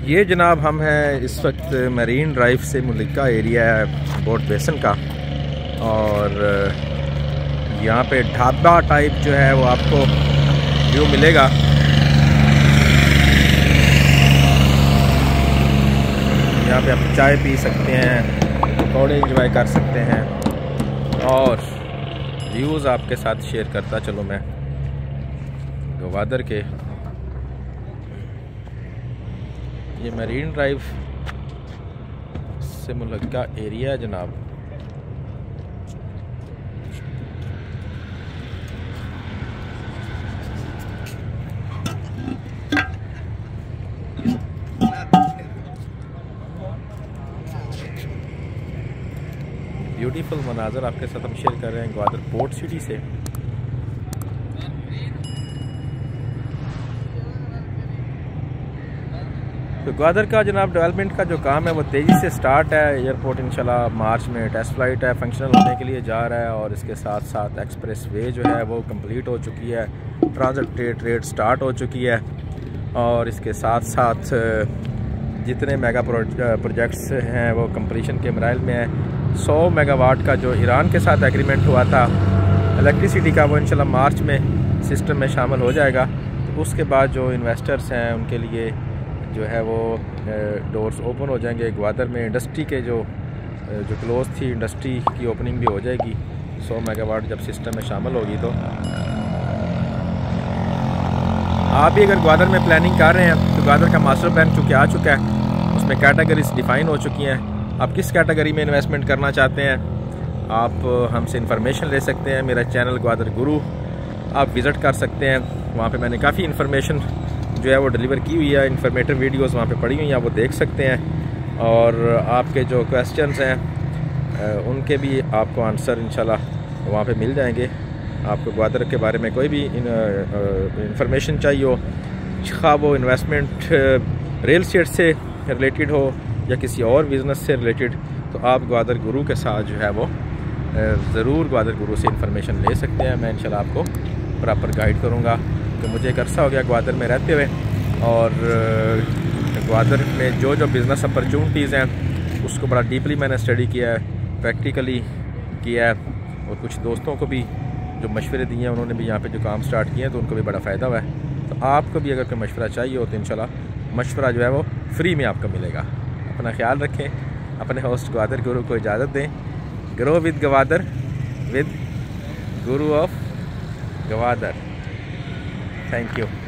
ये जनाब हम हैं इस वक्त मरीन ड्राइव से मुल्लिका एरिया है बोट बेसन का, और यहाँ पे ढाबा टाइप जो है वो आपको व्यू मिलेगा। यहाँ पे आप चाय पी सकते हैं, पकौड़े एंजॉय कर सकते हैं, और व्यूज़ आपके साथ शेयर करता चलो मैं गवादर के। ये मरीन ड्राइव से मुल्लिका एरिया है जनाब। ब्यूटीफुल मनाजर आपके साथ हम शेयर कर रहे हैं ग्वादर पोर्ट सिटी से। तो ग्वादर का जनाब डेवलपमेंट का जो काम है वो तेज़ी से स्टार्ट है। एयरपोर्ट इंशाल्लाह मार्च में टेस्ट फ्लाइट है, फंक्शनल होने के लिए जा रहा है, और इसके साथ साथ एक्सप्रेस वे जो है वो कंप्लीट हो चुकी है, ट्रांजिट रेट स्टार्ट हो चुकी है, और इसके साथ साथ जितने मेगा प्रोजेक्ट्स हैं वो कंप्लीशन के मराइल में है। 100 मेगावाट का जो ईरान के साथ एग्रीमेंट हुआ था इलेक्ट्रिसिटी का, वो इंशाल्लाह मार्च में सिस्टम में शामिल हो जाएगा। तो उसके बाद जो इन्वेस्टर्स हैं उनके लिए जो है वो डोर्स ओपन हो जाएंगे। ग्वादर में इंडस्ट्री के जो क्लोज थी इंडस्ट्री की ओपनिंग भी हो जाएगी 100 मेगावाट जब सिस्टम में शामिल होगी। तो आप भी अगर ग्वादर में प्लानिंग कर रहे हैं तो ग्वादर का मास्टर प्लान चूँकि आ चुका है, उसमें कैटेगरीज डिफ़ाइन हो चुकी हैं। आप किस कैटेगरी में इन्वेस्टमेंट करना चाहते हैं आप हमसे इंफॉर्मेशन ले सकते हैं। मेरा चैनल ग्वादर गुरु आप विज़िट कर सकते हैं, वहाँ पे मैंने काफ़ी इन्फॉर्मेशन जो है वो डिलीवर की हुई है। इन्फॉर्मेटिव वीडियोस वहाँ पे पड़ी हुई हैं, आप वो देख सकते हैं, और आपके जो क्वेश्चंस हैं उनके भी आपको आंसर इंशाल्लाह वहाँ पे मिल जाएंगे। आपको ग्वादर के बारे में कोई भी इंफॉर्मेशन चाहिए हो, खा वो इन्वेस्टमेंट रियल एस्टेट से रिलेटेड हो या किसी और बिज़नेस से रिलेटेड, तो आप ग्वादर गुरु के साथ जो है वो ज़रूर ग्वादर गुरु से इंफॉर्मेशन ले सकते हैं। मैं इंशाल्लाह आपको प्रॉपर गाइड करूँगा। तो मुझे एक अरसा हो गया ग्वादर में रहते हुए, और ग्वादर में जो जो बिज़नेस अपॉर्चुनिटीज़ हैं उसको बड़ा डीपली मैंने स्टडी किया है, प्रैक्टिकली किया है, और कुछ दोस्तों को भी जो मशवरे दिए हैं उन्होंने भी यहाँ पे जो काम स्टार्ट किए हैं तो उनको भी बड़ा फ़ायदा हुआ है। तो आपको भी अगर कोई मशवरा चाहिए हो तो इंशाल्लाह मशवरा जो है वो फ्री में आपको मिलेगा। अपना ख्याल रखें, अपने होस्ट ग्वादर गुरु को इजाज़त दें। Grow with Gwadar with Guru of Gwadar. Thank you.